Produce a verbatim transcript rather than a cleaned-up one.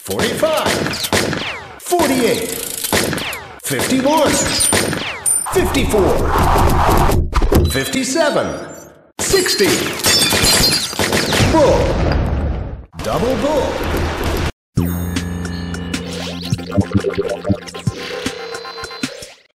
forty-five, forty-eight, fifty-one, fifty-four, fifty-seven, sixty. Bull. Double bull.